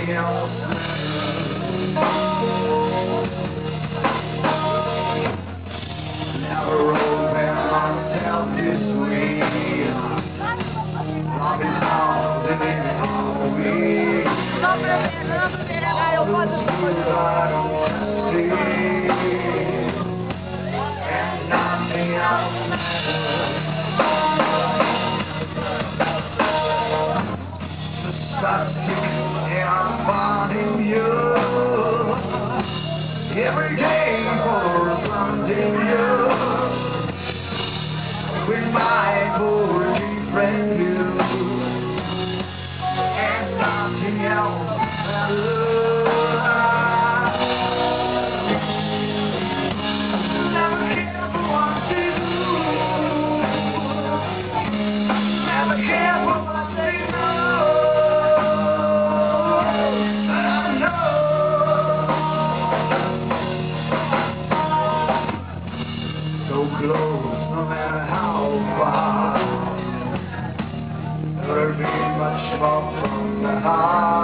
nothing else matters. Never wrote myself this way. Love is all that is always. All the truth I don't see, and nothing else matters. I'm finding you every day for something new with my poetry friend you, and nothing else matters. Never care for what you do, never care for what they know. Close, no matter how far, never be much more from the heart.